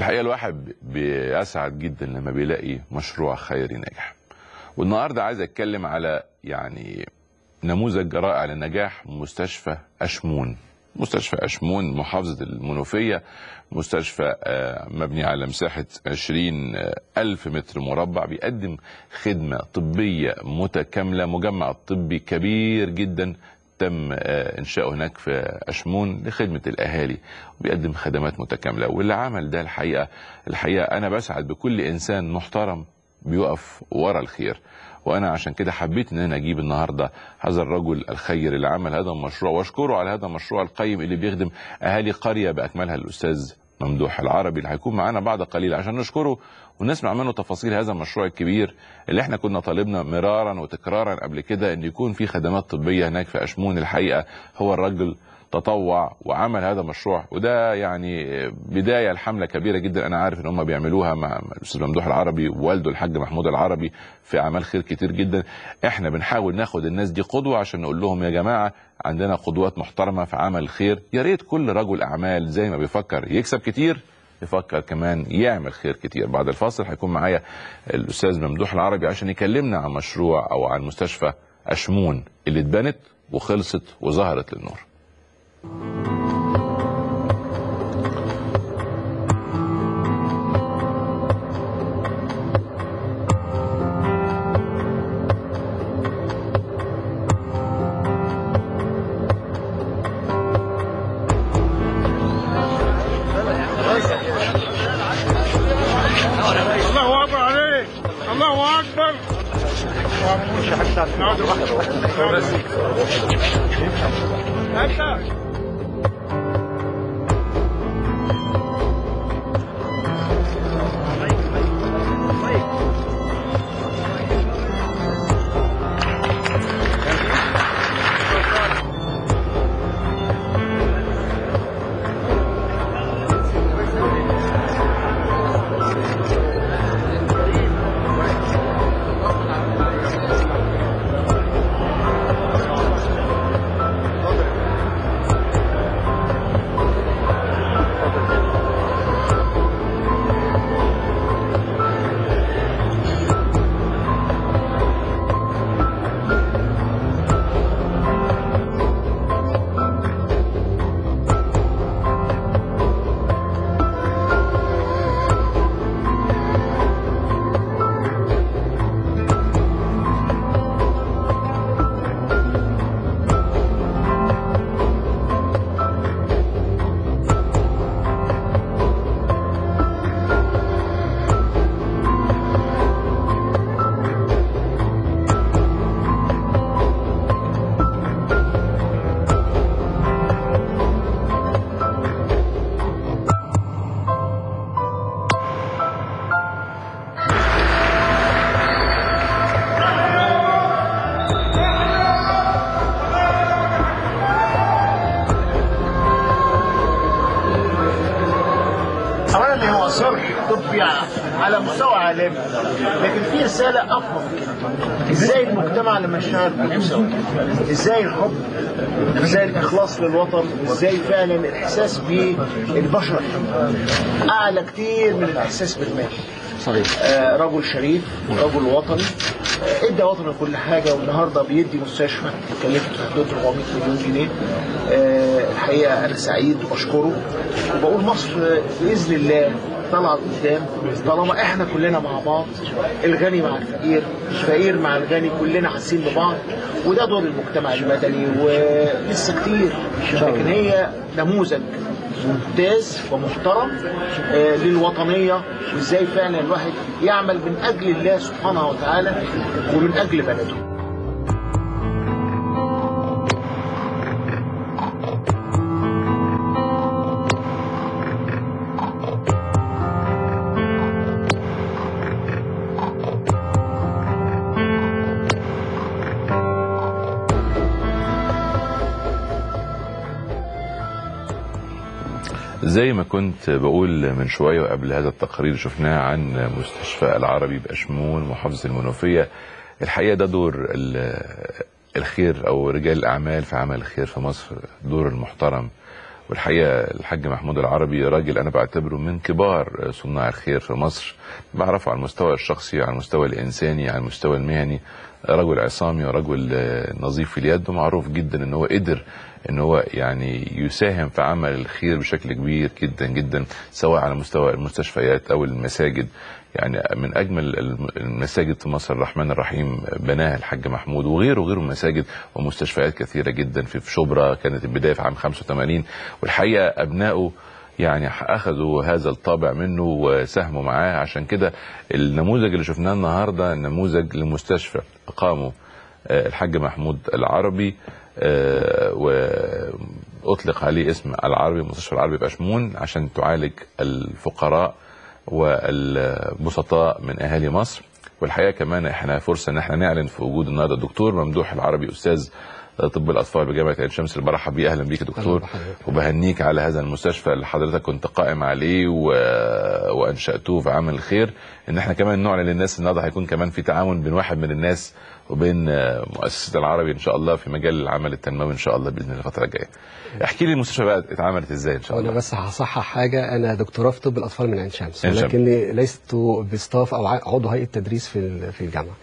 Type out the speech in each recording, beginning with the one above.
الحقيقة الواحد بيسعد جدا لما بيلاقي مشروع خيري ناجح. والنهاردة عايز اتكلم على نموذج رائع للنجاح، مستشفى أشمون. مستشفى أشمون محافظة المنوفية، مستشفى مبني على مساحة 20,000 متر مربع، بيقدم خدمة طبية متكاملة، مجمع طبي كبير جدا تم انشاؤه هناك في أشمون لخدمة الأهالي، وبيقدم خدمات متكاملة. واللي عمل ده الحقيقة أنا بسعد بكل إنسان محترم بيقف ورا الخير. وانا عشان كده حبيت ان انا اجيب النهارده هذا الرجل الخير اللي عمل هذا المشروع، واشكره على هذا المشروع القيم اللي بيخدم اهالي قريه باكملها، الاستاذ ممدوح العربي اللي هيكون معانا بعد قليل عشان نشكره ونسمع منه تفاصيل هذا المشروع الكبير اللي احنا كنا طالبنا مرارا وتكرارا قبل كده ان يكون في خدمات طبيه هناك في أشمون. الحقيقه هو الرجل تطوع وعمل هذا المشروع، وده بدايه لحمله كبيره جدا انا عارف ان هم بيعملوها مع الاستاذ ممدوح العربي ووالده الحاج محمود العربي في اعمال خير كتير جدا. احنا بنحاول ناخد الناس دي قدوه عشان نقول لهم يا جماعه عندنا قدوات محترمه في عمل خير. يا ريت كل رجل اعمال زي ما بيفكر يكسب كتير يفكر كمان يعمل خير كتير. بعد الفاصل هيكون معايا الاستاذ ممدوح العربي عشان يكلمنا عن مشروع او عن مستشفى أشمون اللي اتبنت وخلصت وظهرت للنور. الله اكبر عليك، الله اكبر. صرح طبي على مستوى عالمي، لكن في رساله اقوى من كده. ازاي المجتمع لما يشتغل بمساواه، ازاي الحب، ازاي الاخلاص للوطن، ازاي فعلا الاحساس بالبشر اعلى كتير من الاحساس بالمال. صحيح. رجل شريف ورجل وطني، ادى وطنه كل حاجه، والنهارده بيدي مستشفى كلفته في حدود 400 مليون جنيه. الحقيقه انا سعيد وبشكره، وبقول مصر باذن الله طلعت قدام طالما احنا كلنا مع بعض، الغني مع الفقير، الفقير مع الغني، كلنا حاسين ببعض. وده دور المجتمع المدني، ولسه كتير، لكن هي نموذج ممتاز ومحترم للوطنيه، وازاي فعلا الواحد يعمل من اجل الله سبحانه وتعالى ومن اجل بلده. زي ما كنت بقول من شوية وقبل هذا التقرير شفناه عن مستشفى العربي بأشمون محافظة المنوفية، الحقيقة ده دور الخير أو رجال الأعمال في عمل الخير في مصر، دور المحترم والحقيقه الحاج محمود العربي راجل انا بعتبره من كبار صناع الخير في مصر، بعرفه على المستوى الشخصي، على المستوى الانساني، على المستوى المهني. رجل عصامي ورجل نظيف اليد، ومعروف جدا ان هو قدر ان هو يعني يساهم في عمل الخير بشكل كبير جدا جدا، سواء على مستوى المستشفيات او المساجد. يعني من اجمل المساجد في مصر الرحمن الرحيم بناها الحاج محمود، وغيره من المساجد ومستشفيات كثيره جدا في شبرا كانت البدايه في عام 85. والحقيقه ابنائه يعني اخذوا هذا الطابع منه وساهموا معاه. عشان كده النموذج اللي شفناه النهارده نموذج لمستشفى اقامه الحاج محمود العربي، واطلق عليه اسم العربي، مستشفى العربي بأشمون، عشان تعالج الفقراء والبسطاء من اهالي مصر. والحقيقه كمان احنا فرصه ان احنا نعلن في وجود النهارده الدكتور ممدوح العربي، استاذ طب الاطفال بجامعه عين شمس. برحب بيه، اهلا بيك يا دكتور، وبهنيك على هذا المستشفى اللي حضرتك كنت قائم عليه وانشاتوه في عمل الخير. ان احنا كمان نعلن للناس النهارده هيكون كمان في تعاون بين واحد من الناس وبين مؤسسه العربي ان شاء الله في مجال العمل التنموي ان شاء الله باذن الله الفتره الجايه. احكي لي المستشفى بقى اتعملت ازاي ان شاء الله. انا بس هصحح حاجه، انا دكتوراه في طب الاطفال من عين شمس، ولكني لست بستاف او عضو هيئه تدريس في الجامعه.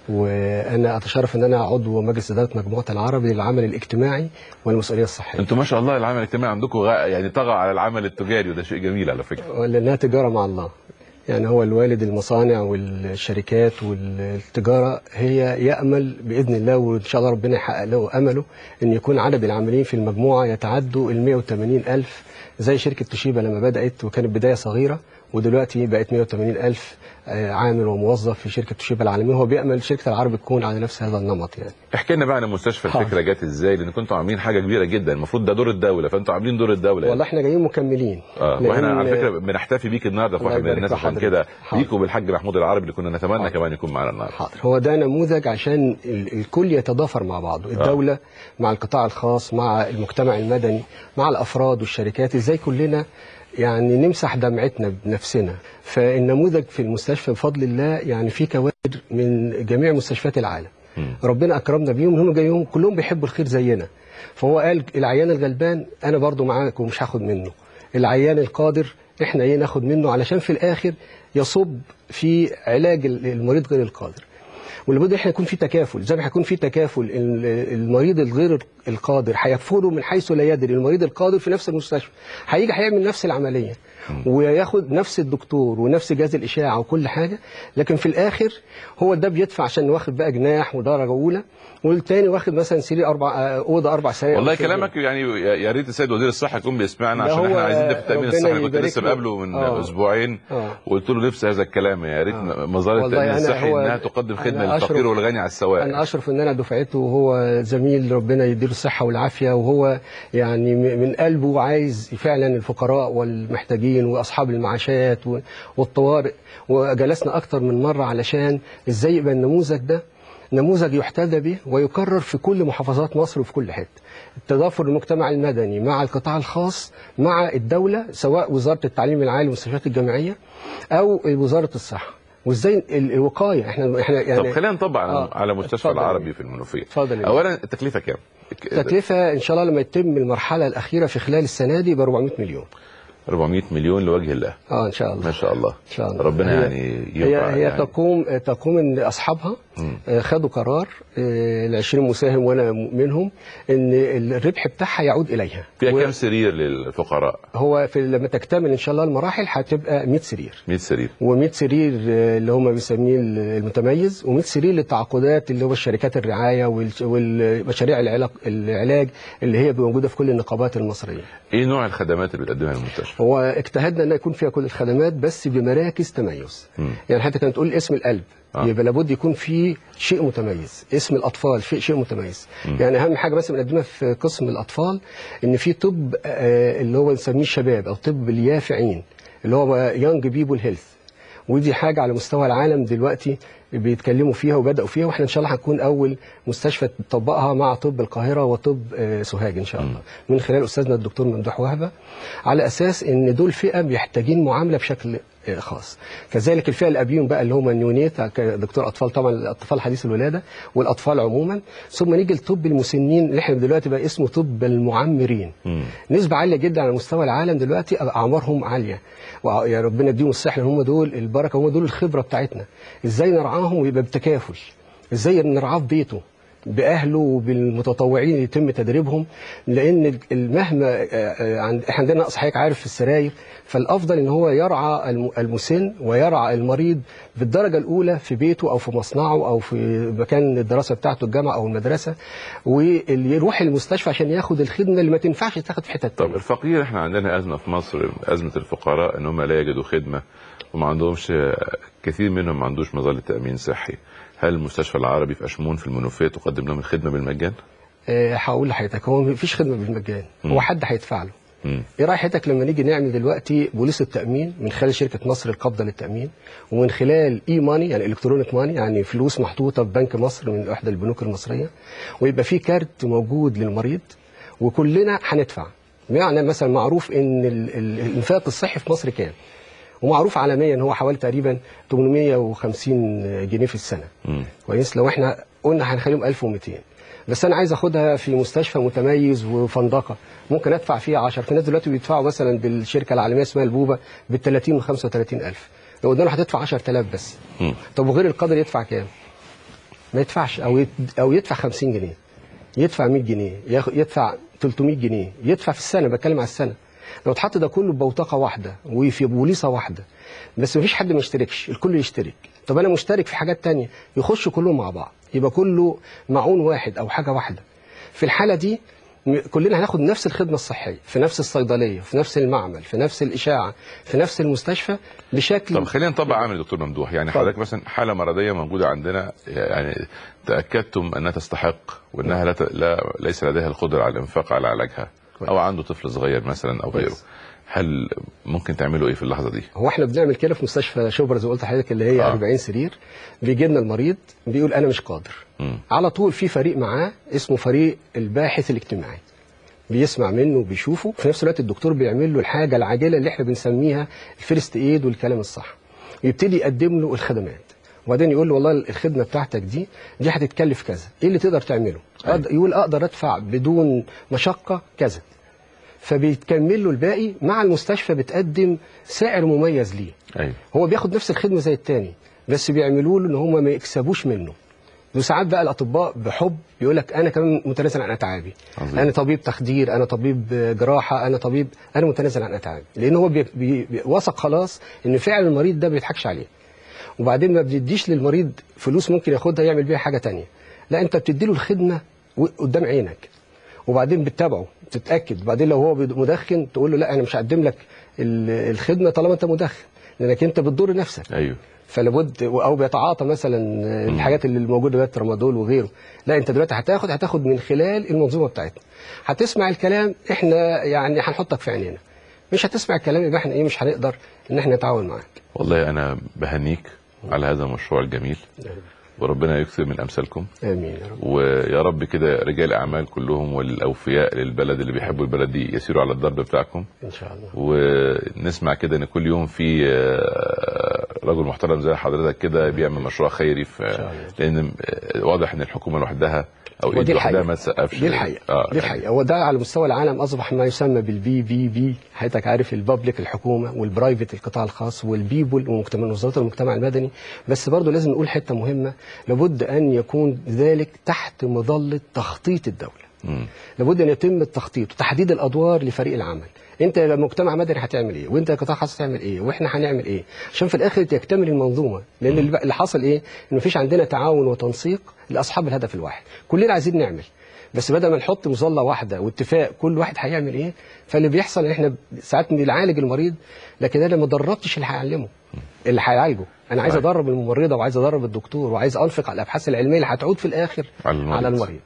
وانا اتشرف ان انا عضو مجلس اداره مجموعه العربي للعمل الاجتماعي والمسؤوليه الصحيه. انتم ما شاء الله العمل الاجتماعي عندكم يعني طغى على العمل التجاري، وده شيء جميل على فكره. لانها تجاره مع الله، يعني هو الوالد المصانع والشركات والتجاره هي يامل باذن الله، وان شاء الله ربنا يحقق له امله ان يكون عدد العاملين في المجموعه يتعدوا ال 180,000 زي شركه توشيبا لما بدات وكانت بدايه صغيره، ودلوقتي بقت 180,000 عامل وموظف في شركه توشيبا العالميه. هو بيامل شركه العربي تكون على نفس هذا النمط. يعني احكي لنا بقى عن المستشفى، الفكره جت ازاي؟ لان كنتوا عاملين حاجه كبيره جدا، المفروض ده دور الدوله، فانتوا عاملين دور الدوله. والله احنا جايين مكملين. واحنا على فكره بنحتفي بيك النهارده في واحد من الناس، عشان كده بيكوا بالحاج محمود العربي اللي كنا نتمنى كمان يكون معانا النهارده. حاضر. هو ده نموذج عشان الكل يتضافر مع بعضه، الدوله مع القطاع الخاص مع المجتمع المدني مع الافراد والشركات، ازاي كلنا يعني نمسح دمعتنا بنفسنا. فالنموذج في المستشفى بفضل الله يعني في كوادر من جميع مستشفيات العالم، ربنا اكرمنا بيهم، هم جايين كلهم بيحبوا الخير زينا. فهو قال العيان الغلبان انا برضو معاك ومش هاخد منه، العيان القادر احنا ناخد منه، علشان في الاخر يصب في علاج المريض غير القادر. ولابد احنا يكون في تكافل، زي ما هيكون في تكافل المريض الغير القادر هيكفله من حيث لا يدري المريض القادر في نفس المستشفى، هيجي هيعمل نفس العمليه وياخد نفس الدكتور ونفس جهاز الاشعه وكل حاجه، لكن في الاخر هو ده بيدفع عشان واخد بقى جناح ودرجه اولى، والتاني واخد مثلا سرير اوضه 4 سراير. والله كلامك يعني يا ريت السيد وزير الصحه يكون بيسمعنا، عشان احنا عايزين ده في التامين الصحي. انا كنت لسه بقابله من اسبوعين وقلت له نفس هذا الكلام، يا ريت مظاهر التامين الصحي انها تقدم خدمه للفقير والغني على السواء. انا اشرف ان انا دفعته، وهو زميل ربنا يديله الصحه والعافيه، وهو يعني من قلبه عايز فعلا الفقراء والمحتاجين واصحاب المعاشات والطوارئ. وجلسنا اكتر من مره علشان ازاي يبقى النموذج ده نموذج يحتذى به ويكرر في كل محافظات مصر وفي كل حته. التضافر المجتمع المدني مع القطاع الخاص مع الدوله، سواء وزاره التعليم العالي والمستشفيات الجامعيه او وزاره الصحه. وازاي الوقايه احنا يعني. طب خلينا نطبق على مستشفى العربي في المنوفيه. اتفضل. اولا التكلفه كام؟ التكلفه ان شاء الله لما يتم المرحله الاخيره في خلال السنه دي ب 400 مليون. 400 مليون لوجه الله. ان شاء الله. ما شاء الله. ان شاء الله. ربنا يعني هي يعني تقوم ان اصحابها خدوا قرار، ال 20 مساهم وانا منهم، ان الربح بتاعها يعود اليها. فيها كام سرير للفقراء؟ هو لما تكتمل ان شاء الله المراحل هتبقى 100 سرير. 100 سرير. و100 سرير اللي هم بيسميه المتميز، و100 سرير للتعاقدات اللي هو الشركات الرعايه والمشاريع العلاج اللي هي موجوده في كل النقابات المصريه. ايه نوع الخدمات اللي بتقدمها المستشفى؟ هو اجتهدنا ان يكون فيها كل الخدمات بس بمراكز تميز. يعني حتى كانت تقول اسم القلب يبقى لابد يكون في شيء متميز، اسم الاطفال في شيء متميز. يعني اهم حاجه بس بنقدمها في قسم الاطفال ان في طب اللي هو نسميه الشباب او طب اليافعين اللي هو يانج بيبول هيلث، ودي حاجه على مستوى العالم دلوقتي بيتكلموا فيها وبداوا فيها، واحنا ان شاء الله هنكون اول مستشفى تطبقها مع طب القاهره وطب سوهاج ان شاء الله، من خلال استاذنا الدكتور ممدوح وهبه، على اساس ان دول فئه محتاجين معامله بشكل خاص. كذلك الفئه الابيون بقى اللي هم النيونيت، دكتور اطفال طبعا، الاطفال حديث الولاده والاطفال عموما، ثم نيجي لطب المسنين اللي احنا دلوقتي بقى اسمه طب المعمرين. نسبه عاليه جدا على مستوى العالم دلوقتي، اعمارهم عاليه، ويا ربنا يديهم الصحه، هم دول البركه، هم دول الخبره بتاعتنا. ازاي نرعاهم ويبقى بتكافل، ازاي نرعاه في بيته باهله وبالمتطوعين يتم تدريبهم، لان مهما احنا عندنا نقص حضرتك عارف في السراير، فالافضل ان هو يرعى المسن ويرعى المريض بالدرجه الاولى في بيته او في مصنعه او في مكان الدراسه بتاعته، الجامعه او المدرسه، ويروح المستشفى عشان ياخد الخدمه اللي ما تنفعش تاخد في حته تانية. طب الفقير، احنا عندنا ازمه في مصر، ازمه الفقراء ان هم لا يجدوا خدمه وما عندهمش، كثير منهم ما عندوش مظله تامين صحي. هل المستشفى العربي في اشمون في المنوفيه تقدم لهم الخدمه بالمجان؟ هقول لحضرتك، هو ما فيش خدمه بالمجان، هو حد هيدفع له. ايه راي حضرتك لما نيجي نعمل دلوقتي بوليس التامين من خلال شركه مصر القابضه للتامين، ومن خلال اي ماني يعني الكترونيك ماني، يعني فلوس محطوطه في بنك مصر من احدى البنوك المصريه، ويبقى في كارت موجود للمريض وكلنا هندفع. يعني مثلا معروف ان الانفاق الصحي في مصر كام، ومعروف عالميا هو حوالي تقريبا 850 جنيه في السنه. كويس، لو احنا قلنا هنخليهم 1200، بس انا عايز اخدها في مستشفى متميز وفندقه ممكن ادفع فيها 10. في ناس دلوقتي بيدفعوا مثلا بالشركه العالميه اسمها البوبه بال 30 و 35,000، لو قلنا له هتدفع 10,000 بس. طب وغير القادر يدفع كام؟ ما يدفعش، او يدفع 50 جنيه، يدفع 100 جنيه، يدفع 300 جنيه، يدفع في السنه، بتكلم على السنه. لو اتحط ده كله ببوتقه واحده وفي بوليصه واحده، بس مفيش حد ما يشتركش، الكل يشترك. طب انا مشترك في حاجات تانية، يخشوا كلهم مع بعض، يبقى كله معون واحد او حاجه واحده. في الحاله دي كلنا هناخد نفس الخدمه الصحيه في نفس الصيدليه، في نفس المعمل، في نفس الاشاعه، في نفس المستشفى بشكل. طب خلينا نطبق عامل دكتور ممدوح، يعني حضرتك مثلا حاله مرضيه موجوده عندنا، يعني تاكدتم انها تستحق وانها ليس لديها القدره على الانفاق على علاجها، او عنده طفل صغير مثلا او غيره، هل ممكن تعملوا ايه في اللحظه دي؟ هو احنا بنعمل كده في مستشفى شبرا زي ما قلت لحضرتك، اللي هي 40 سرير. بيجي لنا المريض بيقول انا مش قادر، على طول في فريق معاه اسمه فريق الباحث الاجتماعي، بيسمع منه وبيشوفه، في نفس الوقت الدكتور بيعمل له الحاجه العاجله اللي احنا بنسميها الفيرست ايد والكلام الصح، ويبتدي يقدم له الخدمات، وبعدين يقول له والله الخدمه بتاعتك دي هتتكلف كذا، ايه اللي تقدر تعمله؟ يقول اقدر ادفع بدون مشقه كذا، فبيتكمل له الباقي، مع المستشفى بتقدم سعر مميز ليه. هو بياخد نفس الخدمه زي التاني، بس بيعملوا له ان هم ما يكسبوش منه. وساعات بقى الاطباء بحب يقول لك انا كمان متنازل عن اتعابي، انا طبيب تخدير، انا طبيب جراحه، انا متنازل عن اتعابي، لان هو وثق خلاص ان فعلا المريض ده ما بيضحكش عليه. وبعدين ما بتديش للمريض فلوس ممكن ياخدها يعمل بيها حاجه تانية، لا انت بتدي له الخدمه قدام عينك، وبعدين بتتابعه تتاكد، وبعدين لو هو مدخن تقول له لا انا مش هقدم لك الخدمه طالما انت مدخن، لانك انت بتضر نفسك. ايوه، فلابد، او بيتعاطى مثلا الحاجات اللي موجوده دلوقتي، ترامادول وغيره، لا انت دلوقتي هتاخد من خلال المنظومه بتاعتنا، هتسمع الكلام، احنا يعني هنحطك في عينينا، مش هتسمع الكلام يبقى احنا مش هنقدر ان احنا نتعاون معاك. والله انا بهنيك على هذا المشروع الجميل، وربنا يكثر من امثالكم. امين يا رب. ويا رب كده رجال اعمال كلهم والاوفياء للبلد اللي بيحبوا البلد دي يسيروا على الضرب بتاعكم ان شاء الله. ونسمع كده ان كل يوم في رجل محترم زي حضرتك كده بيعمل مشروع خيري، لان واضح ان الحكومه لوحدها او ايد لوحدها ما تسقفش. دي الحقيقه. دي الحقيقه. هو ده على مستوى العالم اصبح ما يسمى بالبي بي بي، حضرتك عارف، البابليك الحكومه، والبرايفت القطاع الخاص، والبيبول ومنظمات المجتمع المدني. بس برضه لازم نقول حته مهمه، لابد ان يكون ذلك تحت مظله تخطيط الدوله. لابد ان يتم التخطيط وتحديد الادوار لفريق العمل. انت مجتمع مدني هتعمل ايه، وانت قطاع خاص هتعمل ايه، واحنا هنعمل ايه، عشان في الاخر تكتمل المنظومه. لان اللي حصل ايه، ان مفيش عندنا تعاون وتنسيق لاصحاب الهدف الواحد. كلنا عايزين نعمل، بس بدل ما نحط مظله واحده واتفاق كل واحد هيعمل ايه، فاللي بيحصل ان احنا ساعات بنعالج المريض، لكن انا ما دربتش اللي هيعلمه، اللي هيعالجه. انا عايز ادرب الممرضه، وعايز ادرب الدكتور، وعايز انفق على الابحاث العلميه اللي هتعود في الاخر على المريض.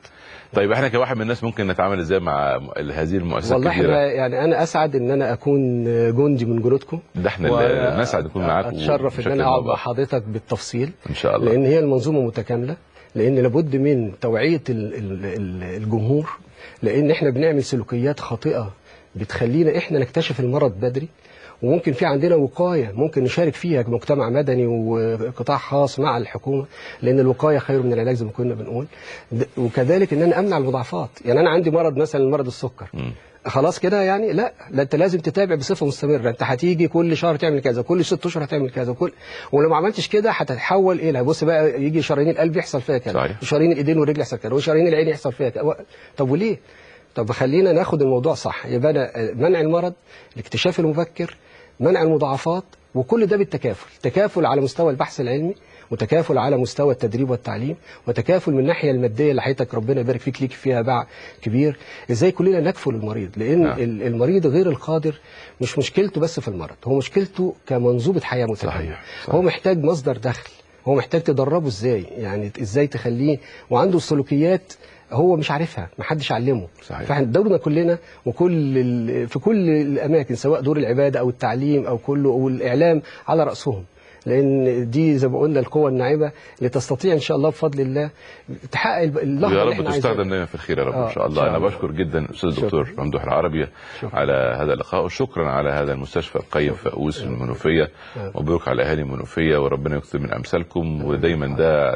طيب احنا كواحد من الناس ممكن نتعامل ازاي مع هذه المؤسسات والله الكبيره؟ احنا يعني انا اسعد ان انا اكون جندي من جنودكم، ده احنا اللي نسعد نكون معاكم، اتشرف ان انا اقعد مع حضرتك بالتفصيل ان شاء الله، لان هي المنظومه متكامله، لان لابد من توعيه الجمهور، لان احنا بنعمل سلوكيات خاطئه بتخلينا احنا نكتشف المرض بدري، وممكن في عندنا وقايه ممكن نشارك فيها كمجتمع مدني وقطاع خاص مع الحكومه، لان الوقايه خير من العلاج زي ما كنا بنقول. وكذلك ان انا امنع المضاعفات، يعني انا عندي مرض مثلا مرض السكر، خلاص كده يعني لا انت لازم تتابع بصفه مستمره، انت هتيجي كل شهر تعمل كذا، كل 6 اشهر هتعمل كذا، ولو ما عملتش كده هتتحول الى بص بقى يجي شرايين القلب يحصل فيها كذا، شرايين الايدين والرجل يحصل كذا، وشرايين العين يحصل فيها كذا. طب وليه؟ طب خلينا ناخد الموضوع صح، يبقى منع المرض، الاكتشاف المبكر، منع المضاعفات، وكل ده بالتكافل، تكافل على مستوى البحث العلمي، وتكافل على مستوى التدريب والتعليم، وتكافل من الناحيه الماديه اللي حياتك ربنا يبارك فيك ليك فيها باع كبير. ازاي كلنا نكفل المريض، لان المريض غير القادر مش مشكلته بس في المرض، هو مشكلته كمنظومه حياه متكامله. هو محتاج مصدر دخل، هو محتاج تدربه ازاي، يعني ازاي تخليه وعنده سلوكيات هو مش عارفها، ما حدش علمه. فاحنا دورنا كلنا في كل الاماكن، سواء دور العباده او التعليم او كله او الاعلام على راسهم، لان دي زي ما قلنا القوه الناعمه اللي تستطيع ان شاء الله بفضل الله تحقق اللحظه اللي احنا عايزينها. يا رب تستخدم دايما في الخير يا رب ان شاء الله. انا بشكر جدا الاستاذ الدكتور ممدوح العربي على هذا اللقاء، وشكرا على هذا المستشفى القيم فؤوس المنوفيه. مبروك على اهالي المنوفيه، وربنا يكثر من امثالكم، ودايما ده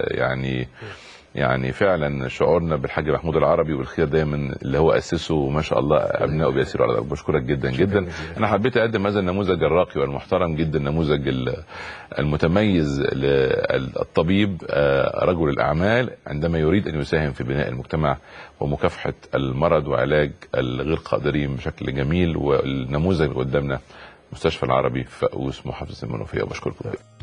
يعني فعلا شعورنا بالحاج محمود العربي والخير دايما اللي هو اسسه، وما شاء الله ابنائه بيسيروا على ذلك. بشكرك جدا جدا. انا حبيت اقدم هذا النموذج الراقي والمحترم جدا، النموذج المتميز للطبيب رجل الاعمال عندما يريد ان يساهم في بناء المجتمع ومكافحه المرض وعلاج الغير قادرين بشكل جميل. والنموذج اللي قدامنا مستشفى العربي فؤوس محافظه المنوفيه. بشكركم.